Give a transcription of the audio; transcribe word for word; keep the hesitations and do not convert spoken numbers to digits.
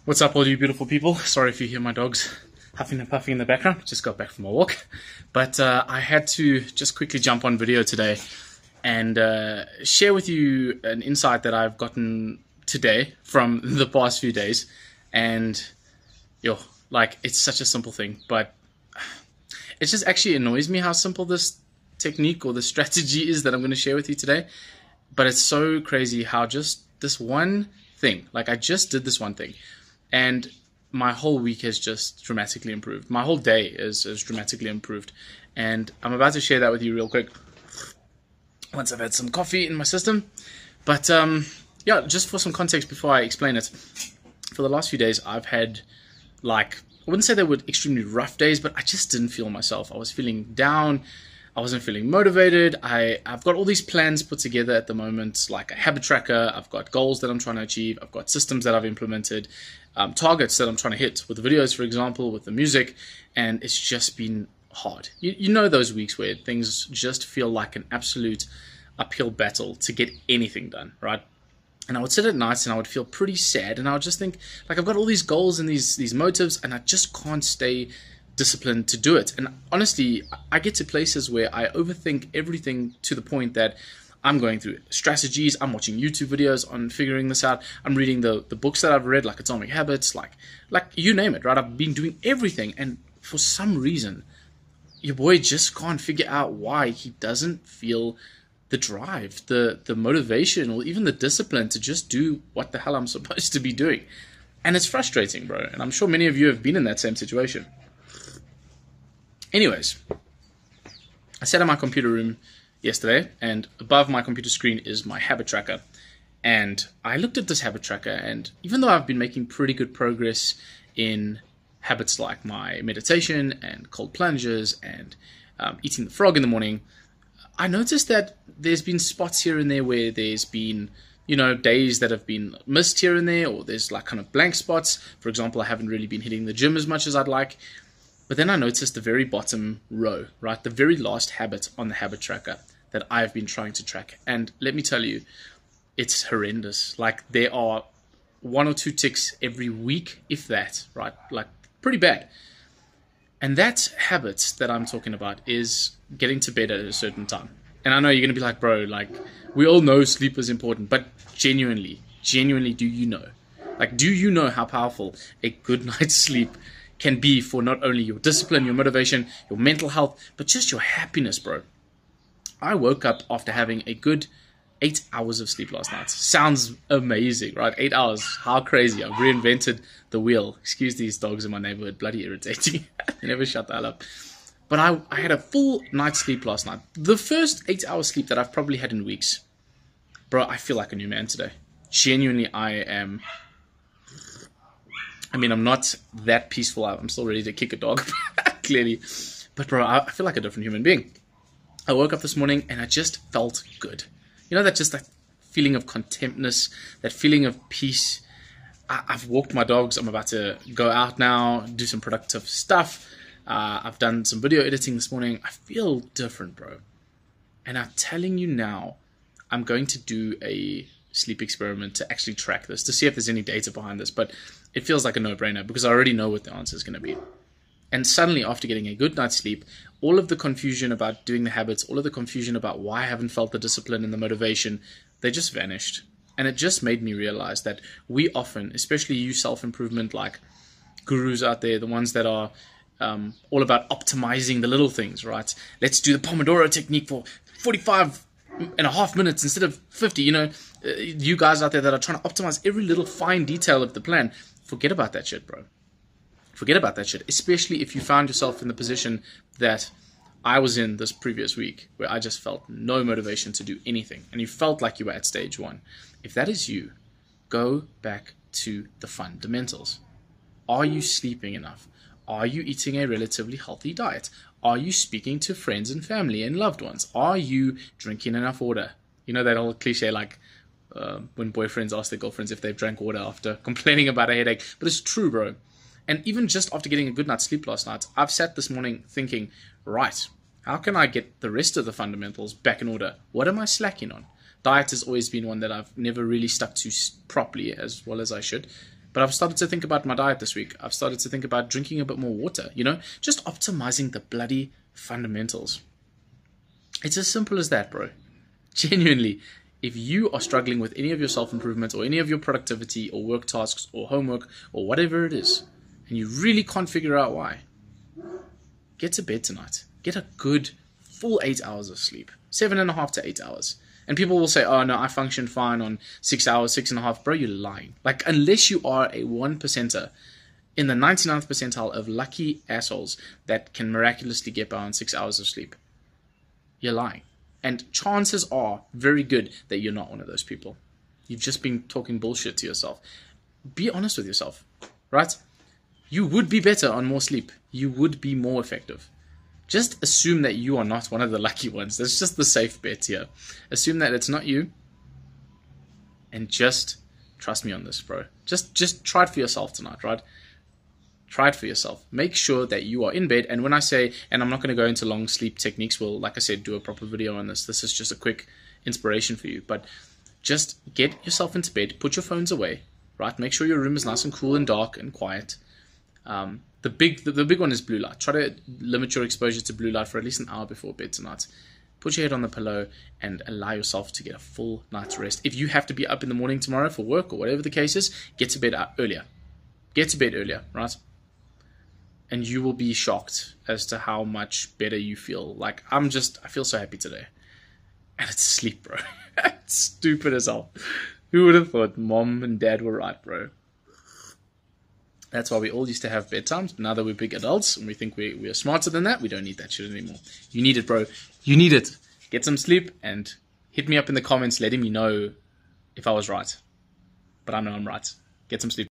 What's up, all you beautiful people? Sorry if you hear my dogs huffing and puffing in the background. Just got back from a walk. But uh, I had to just quickly jump on video today and uh, share with you an insight that I've gotten today from the past few days. And, yo, like, it's such a simple thing, but it just actually annoys me how simple this technique or the strategy is that I'm going to share with you today. But it's so crazy how just this one thing, like I just did this one thing, and my whole week has just dramatically improved. My whole day is, is dramatically improved. And I'm about to share that with you real quick once I've had some coffee in my system. But um, yeah, just for some context before I explain it, for the last few days I've had, like, I wouldn't say they were extremely rough days, but I just didn't feel myself. I was feeling down. I wasn't feeling motivated. I, I've got all these plans put together at the moment, like a habit tracker. I've got goals that I'm trying to achieve. I've got systems that I've implemented, um, targets that I'm trying to hit with the videos, for example, with the music, and it's just been hard. You, you know those weeks where things just feel like an absolute uphill battle to get anything done, right? And I would sit at nights and I would feel pretty sad, and I would just think, like, I've got all these goals and these these motives, and I just can't stay disciplined to do it. And honestly, I get to places where I overthink everything to the point that I'm going through strategies, I'm watching YouTube videos on figuring this out, I'm reading the, the books that I've read, like Atomic Habits, like, like you name it, right? I've been doing everything, and for some reason, your boy just can't figure out why he doesn't feel the drive, the, the motivation, or even the discipline to just do what the hell I'm supposed to be doing. And it's frustrating, bro, and I'm sure many of you have been in that same situation. Anyways, I sat in my computer room yesterday, and above my computer screen is my habit tracker. And I looked at this habit tracker, and even though I've been making pretty good progress in habits like my meditation and cold plunges and um, eating the frog in the morning, I noticed that there's been spots here and there where there's been, you know, days that have been missed here and there, or there's like kind of blank spots. For example, I haven't really been hitting the gym as much as I'd like. But then I noticed the very bottom row, right? The very last habit on the habit tracker that I've been trying to track. And let me tell you, it's horrendous. Like, there are one or two ticks every week, if that, right? Like, pretty bad. And that habit that I'm talking about is getting to bed at a certain time. And I know you're going to be like, bro, like, we all know sleep is important, but genuinely, genuinely, do you know? Like, do you know how powerful a good night's sleep can be for not only your discipline, your motivation, your mental health, but just your happiness, bro? I woke up after having a good eight hours of sleep last night. Sounds amazing, right? Eight hours. How crazy. I've reinvented the wheel. Excuse these dogs in my neighborhood. Bloody irritating. They never shut the hell up. But I, I had a full night's sleep last night. The first eight hours sleep that I've probably had in weeks. Bro, I feel like a new man today. Genuinely, I am... I mean, I'm not that peaceful. I'm still ready to kick a dog, clearly. But bro, I feel like a different human being. I woke up this morning and I just felt good. You know, that just that feeling of contentness, that feeling of peace. I, I've walked my dogs. I'm about to go out now, do some productive stuff. Uh, I've done some video editing this morning. I feel different, bro. And I'm telling you now, I'm going to do a sleep experiment to actually track this, to see if there's any data behind this. But it feels like a no-brainer because I already know what the answer is going to be. And suddenly, after getting a good night's sleep, all of the confusion about doing the habits, all of the confusion about why I haven't felt the discipline and the motivation, they just vanished. And it just made me realize that we often, especially you self-improvement like gurus out there, the ones that are um, all about optimizing the little things, right? Let's do the Pomodoro technique for forty-five and a half minutes instead of fifty. You know, uh, you guys out there that are trying to optimize every little fine detail of the plan, forget about that shit, bro. Forget about that shit, especially if you found yourself in the position that I was in this previous week, where I just felt no motivation to do anything, and you felt like you were at stage one. If that is you, go back to the fundamentals. Are you sleeping enough? Are you eating a relatively healthy diet? Are you speaking to friends and family and loved ones? Are you drinking enough water? You know that old cliche, like, uh, when boyfriends ask their girlfriends if they've drank water after complaining about a headache. But it's true, bro. And even just after getting a good night's sleep last night, I've sat this morning thinking, right, how can I get the rest of the fundamentals back in order? What am I slacking on? Diet has always been one that I've never really stuck to properly as well as I should. But I've started to think about my diet this week. I've started to think about drinking a bit more water, you know, just optimizing the bloody fundamentals. It's as simple as that, bro. Genuinely, if you are struggling with any of your self-improvement or any of your productivity or work tasks or homework or whatever it is, and you really can't figure out why, get to bed tonight. Get a good full eight hours of sleep. Seven and a half to eight hours. And people will say, oh no, I function fine on six hours, six and a half. Bro, you're lying. Like, unless you are a one percenter in the ninety-ninth percentile of lucky assholes that can miraculously get by on six hours of sleep, you're lying. And chances are very good that you're not one of those people. You've just been talking bullshit to yourself. Be honest with yourself, right? You would be better on more sleep. You would be more effective. Just assume that you are not one of the lucky ones. That's just the safe bet here. Assume that it's not you. And just trust me on this, bro. Just, just try it for yourself tonight, right? Try it for yourself. Make sure that you are in bed. And when I say, and I'm not going to go into long sleep techniques, we'll, like I said, do a proper video on this. This is just a quick inspiration for you. But just get yourself into bed. Put your phones away, right? Make sure your room is nice and cool and dark and quiet. Um, the big, the, the big one is blue light. Try to limit your exposure to blue light for at least an hour before bed tonight. Put your head on the pillow and allow yourself to get a full night's rest. If you have to be up in the morning tomorrow for work or whatever the case is, get to bed earlier. Get to bed earlier, right? And you will be shocked as to how much better you feel. Like, I'm just, I feel so happy today. And it's sleep, bro. It's stupid as hell. Who would have thought mom and dad were right, bro? That's why we all used to have bedtimes. But now that we're big adults and we think we, we are smarter than that, we don't need that shit anymore. You need it, bro. You need it. Get some sleep and hit me up in the comments letting me know if I was right. But I know I'm right. Get some sleep.